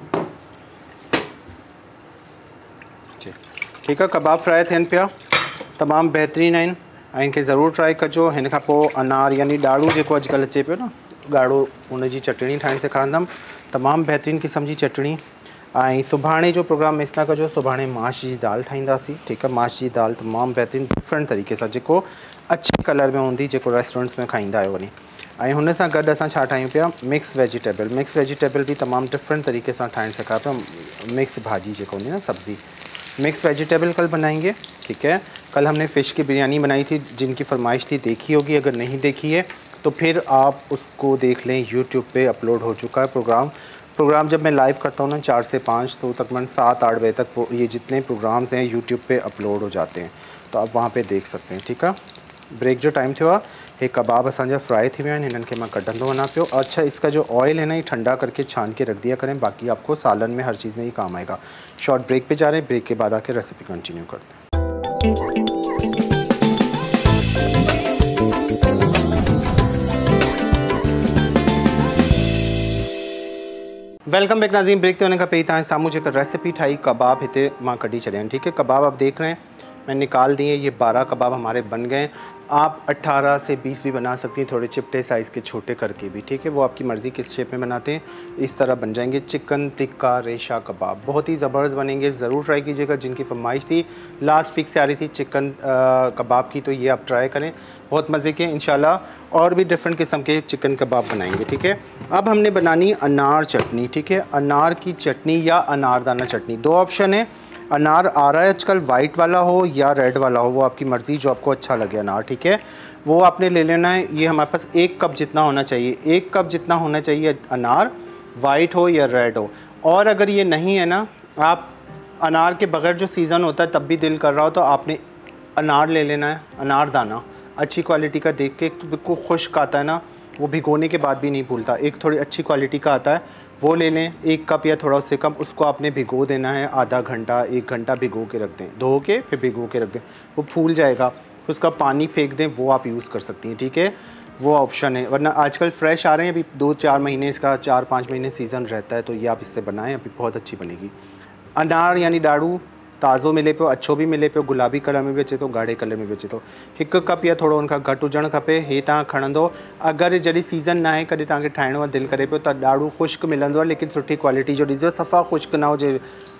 S2: ठीक है। कबाब फ्राई थियनि पिया, तमामु बहितरीनु आहिनि ऐं इनखे ज़रूरु ट्राई कजो। हिन खां पोइ अनार यानी ॾाढ़ू जेको अॼुकल्ह अचे पियो न, ॻाढ़ो, उनजी चटणी ठाहिण सेखारींदमि। तमामु बहितरीनु क़िस्म जी चटणी। ऐं सुभाणे जो प्रोग्राम मिस न कजो, सुभाणे माश जी दाल ठाहींदासीं, ठीकु आहे। माश जी दाल तमामु बहितरीनु डिफरेंट तरीक़े सां, जेको अच्छे कलर में हूंदी, जेको रेस्टोरेंट्स में खाईंदा आहियो वञी। ऐं हुन सां गॾु असां छा ठाहियूं पिया, मिक्स वेजिटेबल। मिक्स वेजिटेबल भी तमामु डिफरेंट तरीक़े सां ठाहिण सेखारियो पिया। मिक्स भाजी जेको हूंदी ना, सब्ज़ी, मिक्स वेजिटेबल कल बनाएंगे, ठीक है। कल हमने फ़िश की बिरयानी बनाई थी, जिनकी फरमाइश थी, देखी होगी। अगर नहीं देखी है तो फिर आप उसको देख लें, यूट्यूब पे अपलोड हो चुका है प्रोग्राम जब मैं लाइव करता हूँ ना 4 से 5, तो तकरीबन 7-8 बजे तक ये जितने प्रोग्राम्स हैं यूट्यूब पे अपलोड हो जाते हैं, तो आप वहाँ पे देख सकते हैं, ठीक है। ब्रेक जो टाइम थियो आहे, हे कबाब असांजा फ्राई थी विया आहिनि, हिननि खे मां कढंदो वञा पियो। अच्छा, इसका जो ऑयल है ना, ये ठंडा करके छान के रख दिया करें, बाकी आपको सालन में हर चीज़ में ही काम आएगा। शॉर्ट ब्रेक पे जा रहे हैं, ब्रेक के बाद आके रेसिपी कंटिन्यू करते हैं। वेलकम बैक नाज़रीन। ब्रेक ते वञण खां पहिरीं तव्हां साम्हूं जेका रेसिपी ठाही, कबाब हिते मां कढी छॾिया आहिनि, ठीक है। कबाब आप देख रहे हैं, मैं निकाल दिए। ये 12 कबाब हमारे बन गए। आप 18 से 20 भी बना सकती हैं, थोड़े चिपटे साइज़ के छोटे करके भी, ठीक है। वो आपकी मर्ज़ी किस शेप में बनाते हैं, इस तरह बन जाएंगे। चिकन टिक्का रेशा कबाब बहुत ही ज़बरदस्त बनेंगे, ज़रूर ट्राई कीजिएगा। जिनकी फरमाइश थी, लास्ट वीक से आ रही थी चिकन कबाब की, तो ये आप ट्राई करें, बहुत मज़े के। इंशाल्लाह और भी डिफरेंट किस्म के चिकन कबाब बनाएंगे, ठीक है। अब हमने बनानी अनार चटनी, ठीक है। अनार की चटनी या अनारदाना चटनी, 2 ऑप्शन है। अनार आ रहा है आजकल, वाइट वाला हो या रेड वाला हो, वो आपकी मर्ज़ी, जो आपको अच्छा लगे अनार, ठीक है। वो आपने ले लेना है। ये हमारे पास 1 कप जितना होना चाहिए, 1 कप जितना होना चाहिए अनार, वाइट हो या रेड हो। और अगर ये नहीं है ना, आप अनार के बगैर जो सीज़न होता है तब भी दिल कर रहा हो तो आपने अनार ले लेना है, अनार दाना अच्छी क्वालिटी का देख के, बिल्कुल खुश्क आता है ना, वो भिगोने के बाद भी नहीं भूलता, एक थोड़ी अच्छी क्वालिटी का आता है, वो ले लें 1 कप या थोड़ा उससे कम। उसको आपने भिगो देना है आधा घंटा 1 घंटा भिगो के रख दें, धो के फिर भिगो के रख दें, वो फूल जाएगा, फिर उसका पानी फेंक दें, वो आप यूज़ कर सकती हैं, ठीक है, वो ऑप्शन है। वरना आजकल फ्रेश आ रहे हैं, अभी 2-4 महीने इसका 4-5 महीने सीज़न रहता है, तो ये आप इससे बनाएं, अभी बहुत अच्छी बनेगी। अनार यानी ॾाढ़ू ताज़ो मिले पियो, अच्छो भी मिले पियो, गुलाबी कलर में भी अचे तो, गाढ़े कलर में भी अचे तो। 1 कप या थोड़ो उनखां घटि हुजणु खपे, हे तव्हां खणंदो। अगरि जॾहिं सीज़न न आहे, कॾहिं तव्हांखे ठाहिणो आहे, दिलि करे पियो त ॾाढ़ू ख़ुश्क मिलंदो आहे, लेकिन सुठी क्वालिटी जो ॾिसिजो, सफ़ा ख़ुश्क न हुजे,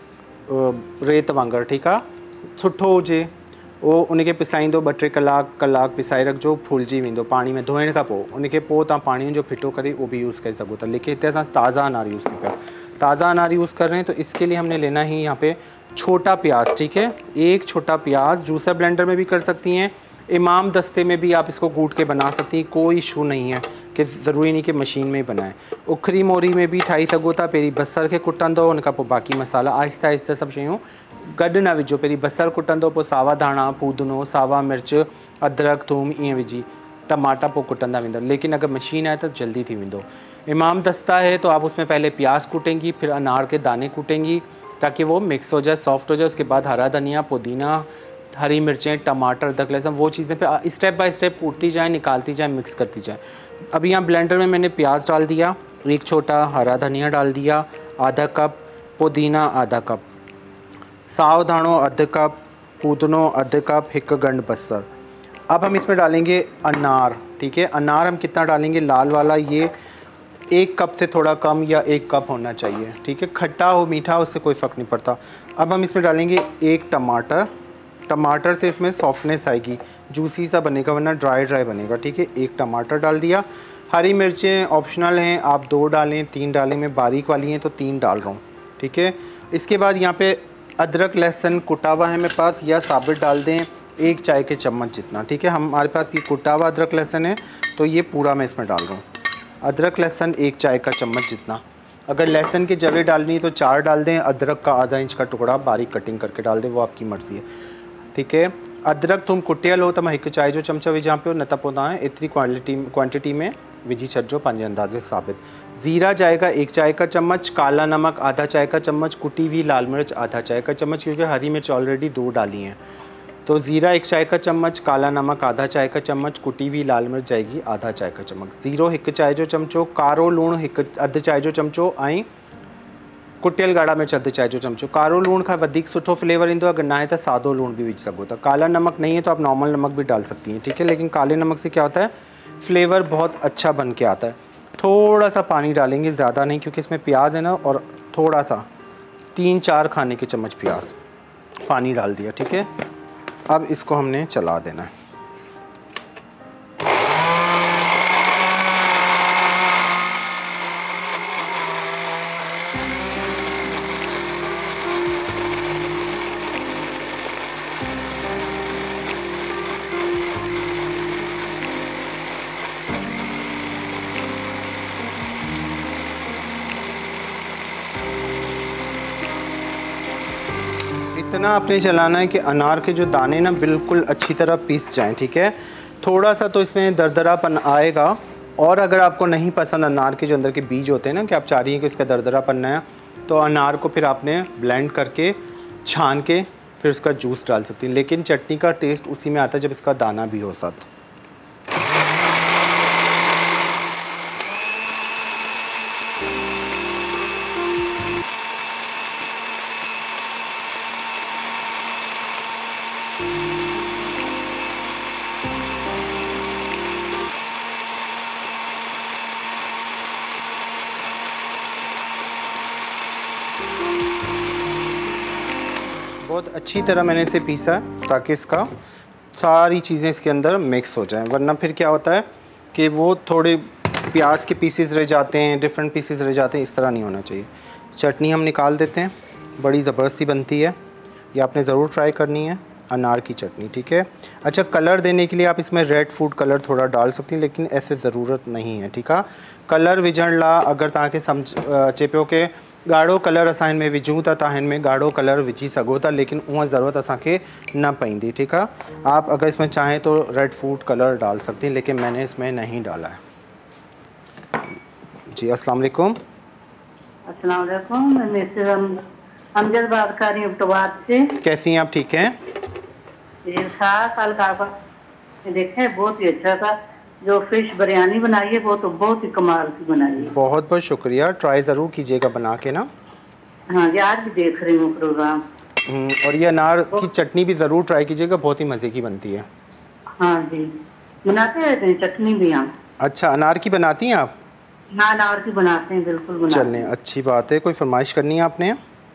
S2: रेत वांगुरु, ठीकु आहे, सुठो हुजे। वो उनखे पिसाईंदो 2-3 कलाक पिसाए रखिजो, फूलिजी वेंदो पाणी में धोइण खां पोइ। उनखे पोइ तव्हां पाणी जो फिटो करे वो भी यूज़ करे सघो था, लेकिन हिते असां ताज़ा अनार यूज़ कयूं पिया, ताज़ा अनार यूज़ कर रहे हैं, तो इसके लिए हमने लेना ही यहाँ पे छोटा प्याज, ठीक है, 1 छोटा प्याज। जूसर ब्लेंडर में भी कर सकती हैं, इमाम दस्ते में भी आप इसको कूट के बना सकती हैं, कोई इशू नहीं है कि ज़रूरी नहीं कि मशीन में ही बनाएं। उखरी मोरी में भी ठाही सघो था, पहिरीं बसर खे कुटंदो, उनखां पोइ बाक़ी मसाला आहिस्ता आहिस्ता सभु शयूं गॾु न विझो, पहिरीं बसर कुटंदो, पोइ सावा धाणा, पूदनो, सावा मिर्च, अदरक, थूम ईअं विझी, टमाटा पोइ कुटंदा वेंदा। लेकिन अगर मशीन है तो जल्दी थी वेंदो। इमाम दस्ता है तो आप उसमें पहले प्याज कूटेंगी, फिर अनार के दाने कूटेंगी ताकि वो मिक्स हो जाए, सॉफ्ट हो जाए। उसके बाद हरा धनिया, पुदीना, हरी मिर्चें, टमाटर, अदरक, लहसुन, वो चीज़ें पे स्टेप बाय स्टेप कूटती जाएँ, निकालती जाएँ, मिक्स करती जाएँ। अभी यहाँ ब्लेंडर में मैंने प्याज डाल दिया, 1 छोटा हरा धनिया डाल दिया, आधा कप पुदीना, आधा कप साव धाणो, आधा कप पूदनो, आधा कप 1 गंढ बसर। अब हम इसमें डालेंगे अनार, ठीक है। अनार हम कितना डालेंगे, लाल वाला, ये 1 कप से थोड़ा कम या 1 कप होना चाहिए, ठीक है। खट्टा हो मीठा उससे कोई फ़र्क नहीं पड़ता। अब हम इसमें डालेंगे 1 टमाटर, टमाटर से इसमें सॉफ्टनेस आएगी, जूसी सा बनेगा, वरना ड्राई बनेगा, ठीक है। 1 टमाटर डाल दिया। हरी मिर्चें ऑप्शनल हैं, आप 2 डालें 3 डालें, मैं बारीक वाली हैं तो 3 डाल रहा हूँ, ठीक है। इसके बाद यहाँ पे अदरक लहसुन कुटा हुआ है मेरे पास, या साबित डाल दें 1 चाय के चम्मच जितना, ठीक है। हमारे पास ये कुटा हुआ अदरक लहसुन है तो ये पूरा मैं इसमें डाल रहा हूँ। अदरक लहसुन 1 चाय का चम्मच जितना। अगर लहसुन की जवें डालनी है तो 4 डाल दें, अदरक का आधा इंच का टुकड़ा बारीक कटिंग करके डाल दें, वो आपकी मर्ज़ी है, ठीक है। अदरक तुम कुटियल हो तो मैं 1 चाय जो चमचा विझां पियो, न त पोइ तव्हां एतिरी क्वांटिटी में विझी छॾिजो पंहिंजे अंदाज़े साबित। ज़ीरा जाएगा 1 चाय का चम्मच, काला नमक आधा चाय का चम्मच, कुटी हुई लाल मिर्च आधा चाय का चम्मच, क्योंकि हरी मिर्च ऑलरेडी 2 डाली हैं, तो ज़ीरा 1 चाय का चम्मच, काला नमक आधा चाय का चम्मच, कुटी हुई लाल मिर्च जाएगी आधा चाय का चम्मच, ज़ीरो 1 चाय जो चमचो, कारो लूणु अधु चाय जो चमचो, ऐं कुटियल ॻाढ़ा मिर्च अधु चाय जो चमचो। कारो लूण खां वधीक सुठो फ्लेवर ईंदो, अगर ना है तो सादो लूण भी विझ सको था। काला नमक नहीं है तो आप नॉर्मल नमक भी डाल सकती हैं, ठीक है। लेकिन काले नमक से क्या होता है, फ्लेवर बहुत अच्छा बन के आता है। थोड़ा सा पानी डालेंगे, ज़्यादा नहीं, क्योंकि इसमें प्याज है ना, और थोड़ा सा 3-4 खाने के चम्मच प्याज पानी डाल दिया, ठीक है। अब इसको हमने चला देना है। इतना आपने चलाना है कि अनार के जो दाने ना बिल्कुल अच्छी तरह पीस जाएं, ठीक है। थोड़ा सा तो इसमें दरदरापन आएगा, और अगर आपको नहीं पसंद अनार के जो अंदर के बीज होते हैं ना, कि आप चाह रही हैं कि उसका दरदरापन है, तो अनार को फिर आपने ब्लेंड करके छान के फिर उसका जूस डाल सकती हैं। लेकिन चटनी का टेस्ट उसी में आता है जब इसका दाना भी हो साथ। बहुत अच्छी तरह मैंने इसे पीसा है ताकि इसका सारी चीज़ें इसके अंदर मिक्स हो जाएं, वरना फिर क्या होता है कि वो थोड़े प्याज के पीसेस रह जाते हैं, डिफरेंट पीसेस रह जाते हैं, इस तरह नहीं होना चाहिए। चटनी हम निकाल देते हैं, बड़ी ज़बरदस्ती बनती है, ये आपने ज़रूर ट्राई करनी है अनार की चटनी, ठीक है। अच्छा, कलर देने के लिए आप इसमें रेड फूड कलर थोड़ा डाल सकती हैं, लेकिन ऐसे ज़रूरत नहीं है, ठीक है। कलर विझण ला अगर तव्हांखे सम्झ अचे पियो कि गाढ़ो कलर असां हिन में विझूं था, तव्हां हिन में गाढ़ो कलर विझी सघो था, लेकिन उहा ज़रूरत असांखे न पईंदी। ठीक है, आप अगर इसमें चाहें तो रेड फूड कलर डाल सकती हैं, लेकिन मैंने इसमें नहीं डाला है। जी अस्सलाम वालेकुम।
S4: अस्सलाम वालेकुम, मैं मिसेस अमजद बात कर रही हूँ अब्टोबाद से।
S2: कैसी हैं आप? ठीक हैं?
S4: ये 7 साल का देखा है, बहुत ही अच्छा था। जो फिश बिरयानी बनाई है वो तो बहुत ही कमाल की बनाई है।
S2: बहुत बहुत शुक्रिया, ट्राई ज़रूर कीजिएगा बना के ना।
S4: हाँ जी, आज भी देख रही हूँ प्रोग्राम।
S2: और ये अनार की चटनी भी ज़रूर ट्राई कीजिएगा, बहुत ही मज़े की बनती है।
S4: हाँ जी, बनाते हैं चटनी भी हम।
S2: अच्छा, अनार की बनाती हैं आप?
S4: हाँ, अनार की बनाते हैं, बिल्कुल बनाते हैं।
S2: चलें, अच्छी बात है। कोई फरमाइश करनी है आपने?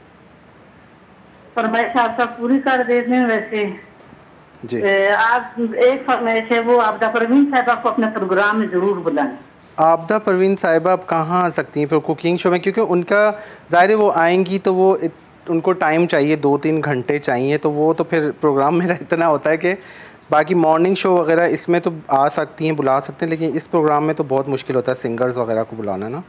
S4: फरमाइश आपका पूरी कर देते हैं। वैसे
S2: जी,
S4: आप एक फरमाइश है, वो आपदा परवीन साहब आपको अपने प्रोग्राम में ज़रूर बुलाएं।
S2: आपदा परवीन साहिबा आप कहाँ आ सकती हैं फिर कुकिंग शो में? क्योंकि उनका ज़ाहिर है वो आएंगी तो वो उनको टाइम चाहिए, 2-3 घंटे चाहिए, तो वो तो फिर प्रोग्राम में इतना होता है कि बाकी मॉर्निंग शो वगैरह इसमें तो आ सकती हैं, बुला सकते हैं, लेकिन इस प्रोग्राम में तो बहुत मुश्किल होता है सिंगर्स वगैरह को बुलाना ना।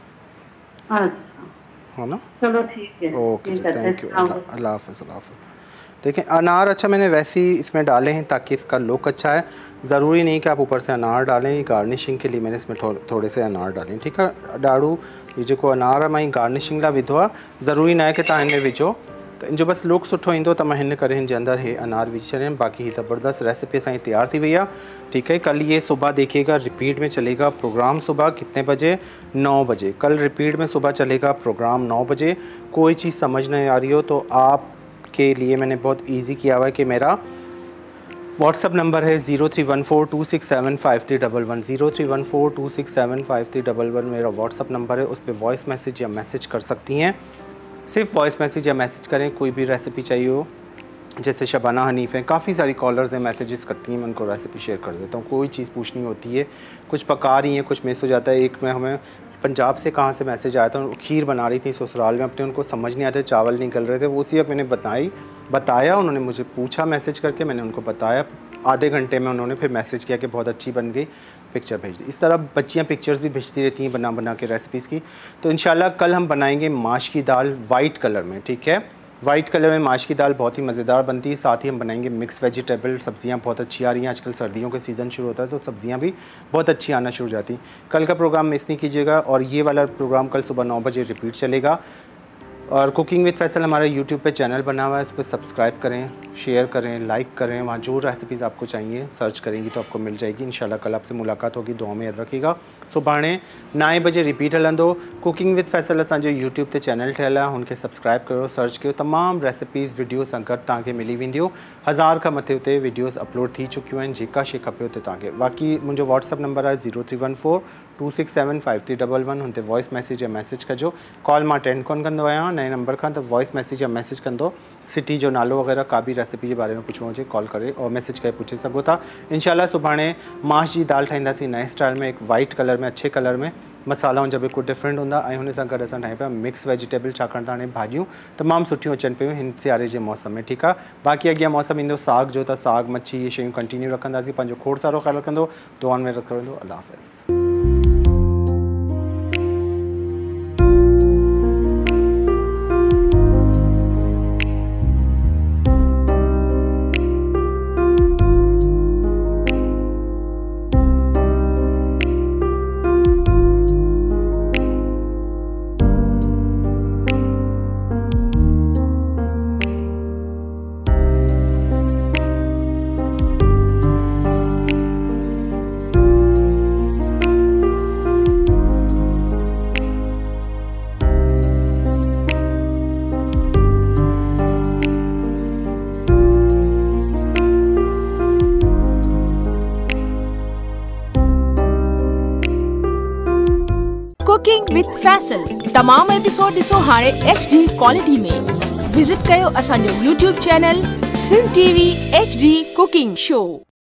S4: अच्छा,
S2: है ना?
S4: चलो ठीक है।
S2: Okay, thank you. अल्लाह हाफ़िज़। देखें, अनार अच्छा मैंने वैसे ही इसमें डाले हैं ताकि इसका लुक अच्छा है। ज़रूरी नहीं कि आप ऊपर से अनार डालें, गार्निशिंग के लिए मैंने इसमें थोड़े से अनार डालें। ठीक है, ॾाढ़ू ये जो अनार है मां गार्निशिंग ला विधो आहे, ज़रूरी न आहे कि तव्हां हिन में विझो, तो इन जो बस लुक सुठो ईंदो त मां हिन करे हिन जे अंदरि हे अनार विझी छॾिया। बाकी ही ज़बरदस्त रेसिपी असांजी तैयार थी वई आहे। ठीक है, कल ये सुबह देखिएगा, रिपीट में चलेगा प्रोग्राम। सुबह कितने बजे? 9 बजे। कल रिपीट में सुबह चलेगा प्रोग्राम 9 बजे। कोई चीज़ समझ नहीं आ रही हो तो आप के लिए मैंने बहुत इजी किया हुआ है कि मेरा व्हाट्सअप नंबर है 0314267531 0314267531 मेरा व्हाट्सअप नंबर है। उस पर वॉइस मैसेज या मैसेज कर सकती हैं। सिर्फ वॉइस मैसेज या मैसेज करें, कोई भी रेसिपी चाहिए हो। जैसे शबाना हनीफ हैं, काफ़ी सारी कॉलर्स हैं, मैसेजेस करती हैं, मैं उनको रेसिपी शेयर कर देता हूँ। कोई चीज़ पूछनी होती है, कुछ पका रही हैं, कुछ मिस हो जाता है। एक में हमें पंजाब से कहाँ से मैसेज आया था, खीर बना रही थी ससुराल में अपने, उनको समझ नहीं आते, चावल निकल रहे थे, वो उसी वक्त मैंने बताया, उन्होंने मुझे पूछा मैसेज करके, मैंने उनको बताया, आधे घंटे में उन्होंने फिर मैसेज किया कि बहुत अच्छी बन गई, पिक्चर भेज दी। इस तरह बच्चियाँ पिक्चर्स भी भेजती रहती हैं बना के रेसिपीज़ की। तो इंशाल्लाह कल हम बनाएंगे माश की दाल वाइट कलर में। ठीक है, वाइट कलर में माश की दाल बहुत ही मज़ेदार बनती है। साथ ही हम बनाएंगे मिक्स वेजिटेबल, सब्जियां बहुत अच्छी आ रही हैं, आजकल सर्दियों के सीज़न शुरू होता है तो सब्जियां भी बहुत अच्छी आना शुरू हो जाती। कल का प्रोग्राम मिस नहीं कीजिएगा, और ये वाला प्रोग्राम कल सुबह 9 बजे रिपीट चलेगा। और कुकिंग विद फैसल हमारा यूट्यूब पे चैनल बना हुआ है, इस पर सब्सक्राइब करें, शेयर करें, लाइक करें। वहाँ जो रेसिपीज़ आपको चाहिए सर्च करेंगी तो आपको मिल जाएगी। इंशाल्लाह कल आपसे मुलाकात होगी, दुआ में याद रखिएगा। सुभाणे 9 बजे रिपीट हलंदो। कुकिंग विद फैसल असांजो यूट्यूब ते चैनल ठहियल आहे, हुनखे सब्सक्राइब करो, सर्च कयो, तमामु रेसिपीज़ वीडियोस अंकड़ तव्हांखे मिली वेंदियूं। 1000 खां मथे उते वीडियोस अपलोड थी चुकियूं आहिनि, जेका शइ खपे उते तव्हांखे। बाक़ी मुंहिंजो व्हाट्सअप नंबर आहे 0314267531, हुन ते वॉइस मैसेज या मैसेज कजो। कॉल मां अटेंड कोन कंदो आहियां नए नंबर खां, त वॉइस मैसेज या मैसेज कंदो। सिटी जो नालो वग़ैरह का भी रेसिपी जे बारे में पुछणो हुजे, कॉल करे और मैसेज करे पुछी सघो था। इंशाल्लाह सुभाणे माश जी दाल ठाहींदासीं नए स्टाइल में, एक वाइट कलर में, अच्छे कलर में। मसाला उनजा बिल्कुल डिफरेंट हूंदा ऐं हुन सां गॾु असां ठाहियूं पिया मिक्स वेजिटेबल, छाकाणि त हाणे भाॼियूं तमामु सुठियूं अचनि पियूं हिन सियारे जे मौसम में। ठीकु आहे, बाक़ी अॻियां मौसम ईंदो साग जो, त साग मच्छी इहे शयूं कंटिन्यू रखंदासीं। पंहिंजो खोड़ सारो ख़्यालु रखंदो, दुआनि में रखंदो। अल्लाह हाफ़िज़।
S5: कुकिंग विद फैसल तमाम एपिसोड ॾिसो हाणे HD क्वालिटी में। विजिट कयो असांजो YouTube channel Sindh TV HD cooking show.